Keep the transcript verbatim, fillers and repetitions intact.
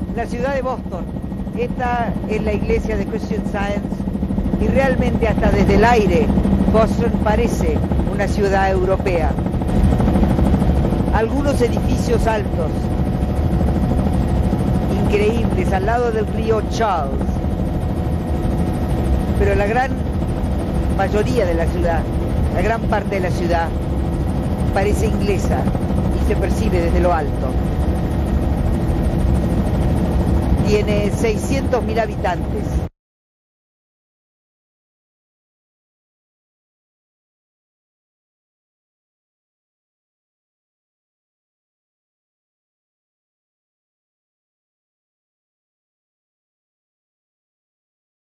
la ciudad de Boston. Esta es la iglesia de Christian Science y realmente hasta desde el aire Boston parece una ciudad europea. Algunos edificios altos, increíbles, al lado del río Charles. Pero la gran mayoría de la ciudad, la gran parte de la ciudad, parece inglesa y se percibe desde lo alto. Tiene seiscientos mil habitantes.